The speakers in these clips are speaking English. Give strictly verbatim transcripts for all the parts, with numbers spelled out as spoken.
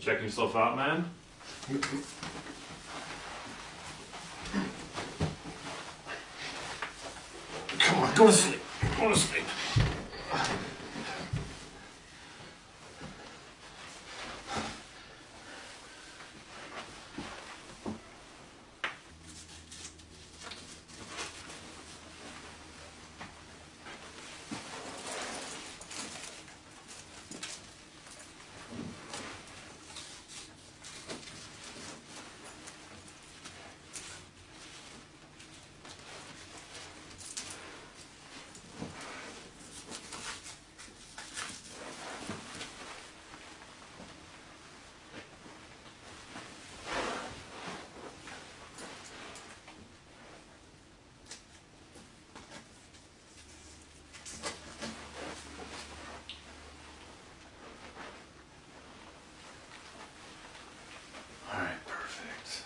checking yourself out, man? Come on, go to sleep. Go to sleep. All right, perfect.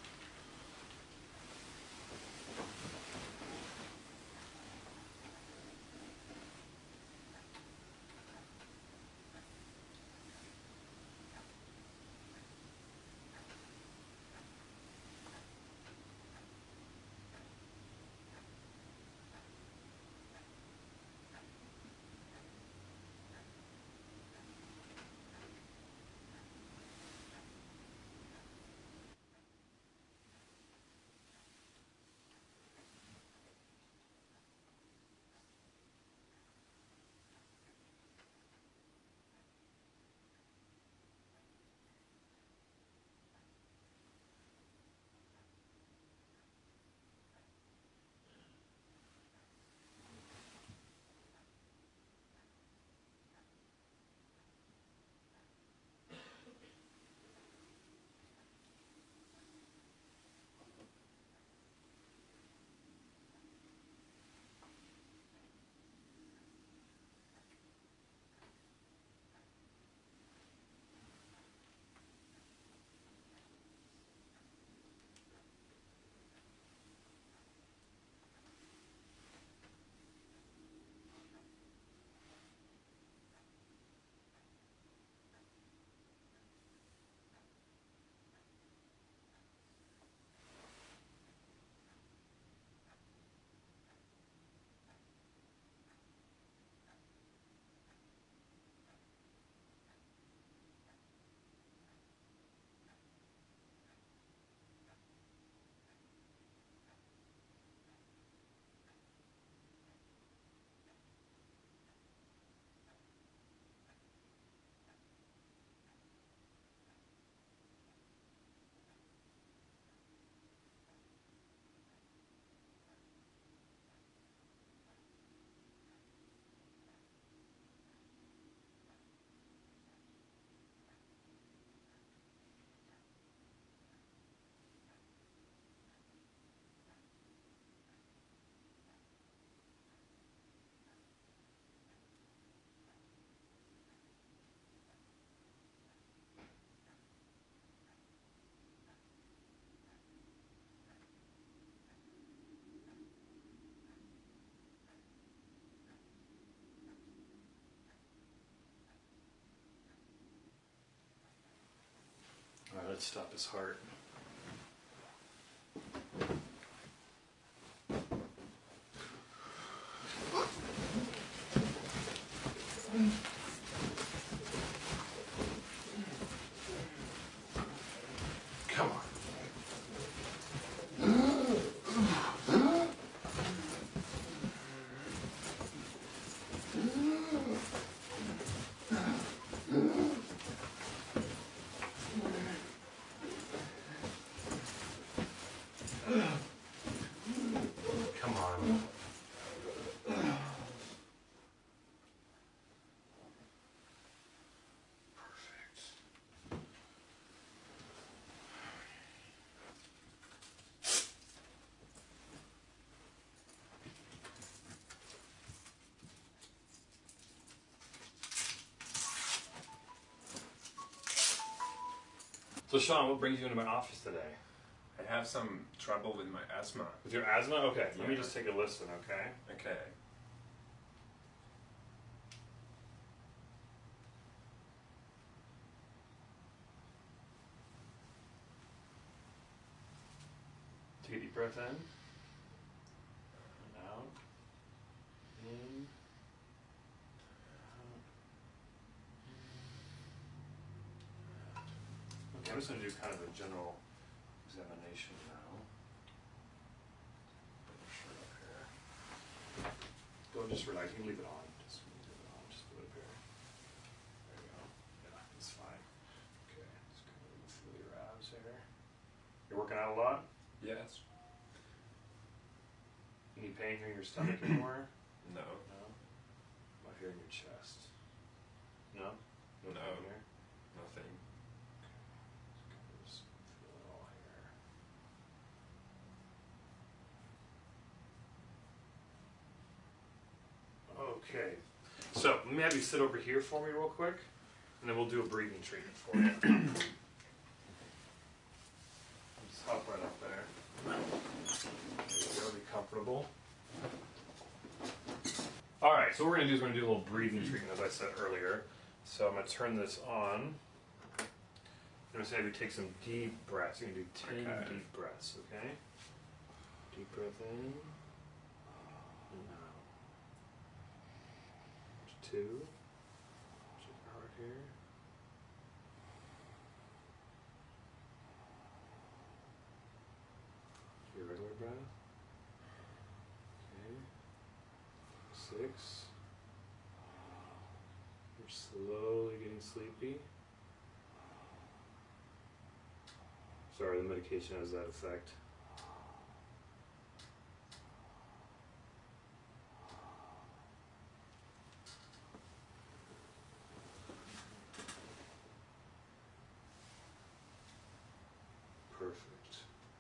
All right, let's stop his heart. Come on. Come on. Perfect. So Sean, what brings you into my office today? I have some trouble with my asthma. With your asthma? Okay, let me Yeah. just take a listen, okay? Okay. Take a deep breath in. And out. In. Out. Okay, I'm just going to do kind of a general examination now. Put your shirt up here. Don't just relax. You can leave it on. Just leave it on. Just put it up here. There you go. Yeah, it's fine. Okay, just kind of feel your abs here. You're working out a lot? Yes. Any pain here in your stomach anymore? No. No? What here in your chest? No? No. No. Pain here? Nothing. Just feel it all here. Okay. So, let me have you sit over here for me real quick, and then we'll do a breathing treatment for you. Just hop right up there. There you go, be comfortable. Alright, so what we're going to do is we're going to do a little breathing treatment, as I said earlier. So I'm going to turn this on. I'm going to say we take some deep breaths. You're going to do ten Okay. deep breaths, okay? Deep breath in and out. Two. Check your heart here. Your regular breath. Okay. Six. You're slowly getting sleepy. Sorry, the medication has that effect. Perfect.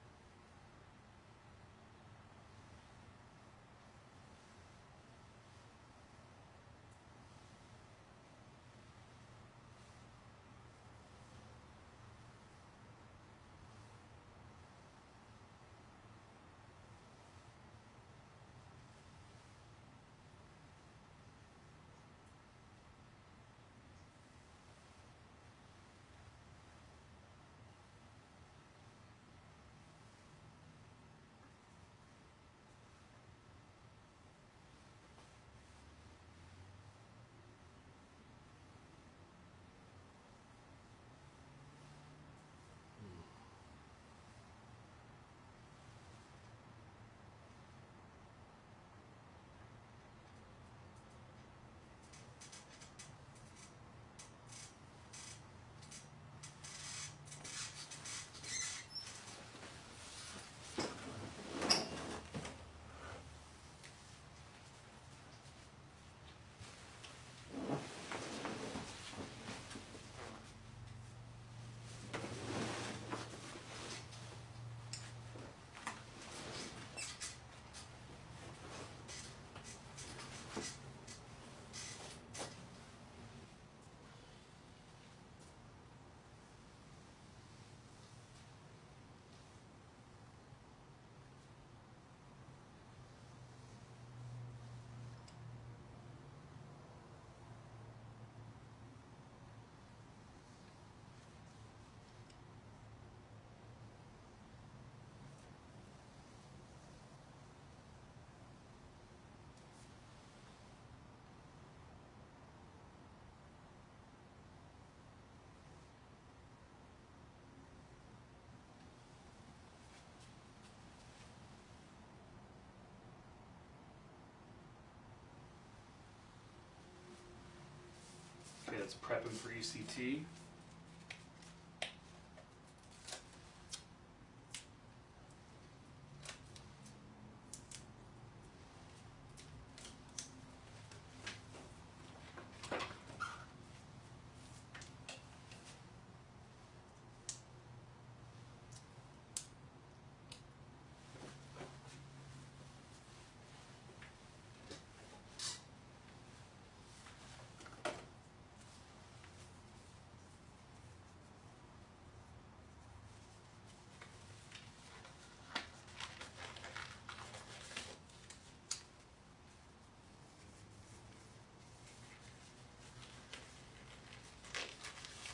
Okay, that's prepping for E C T.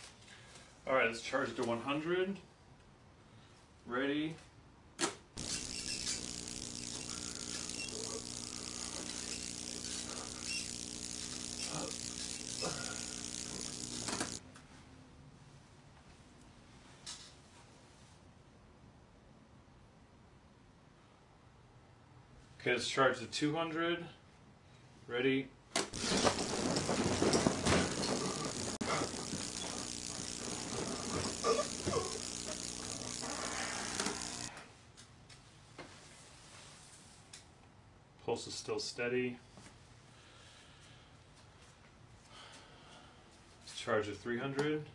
All right, let's charge it to one hundred. Ready? Okay, let's charge the two hundred. Ready? Pulse is still steady. Let's charge the three hundred.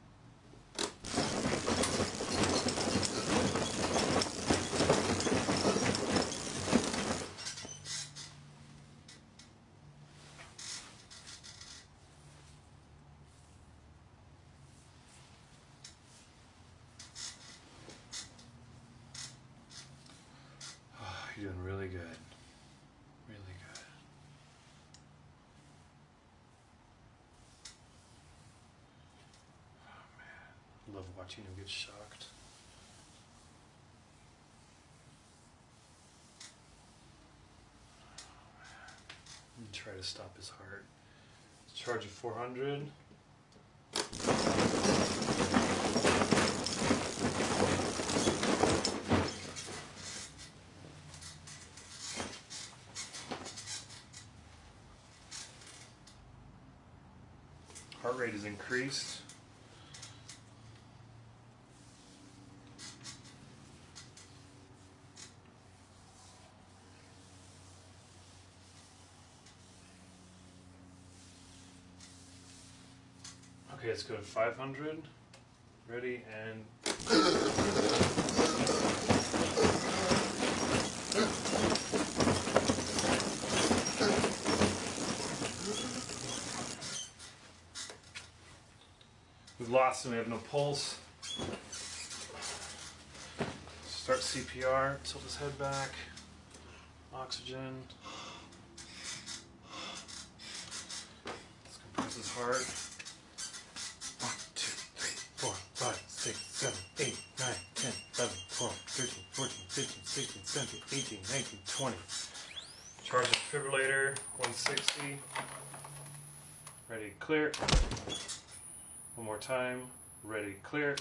You're doing really good. Really good. Oh man, I love watching him get shocked. And try to stop his heart. Let's charge at four hundred. Heart rate is increased. Okay, let's go to five hundred. Ready and we've lost him, we have no pulse. Start C P R, tilt his head back. Oxygen. Let's compress his heart. one, two, three, four, five, six, seven, eight, nine, ten, eleven, twelve, thirteen, fourteen, fifteen, sixteen, seventeen, eighteen, nineteen, twenty. Charge the defibrillator, one sixty. Ready, clear. One more time. Ready, clear.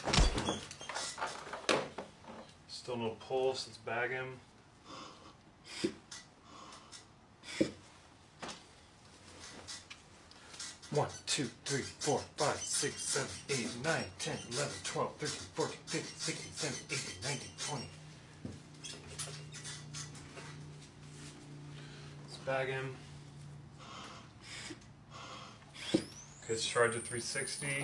Still no pulse, let's bag him. one, two, three, four, five, six, seven, eight, nine, ten, eleven, twelve, thirteen, fourteen, fifteen, sixteen, seventeen, eighteen, nineteen, twenty. Let's bag him. Okay, let's charge at three sixty.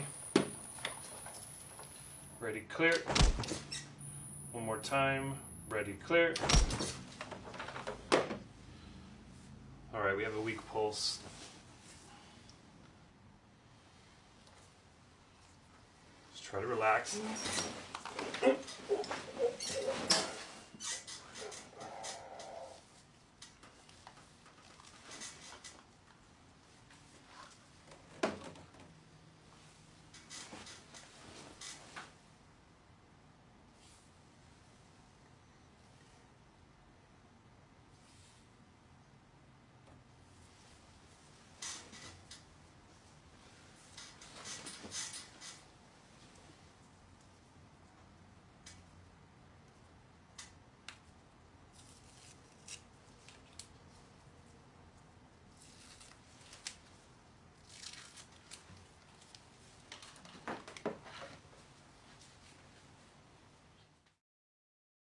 Ready, clear. One more time. Ready, clear. Alright, we have a weak pulse. Let's try to relax.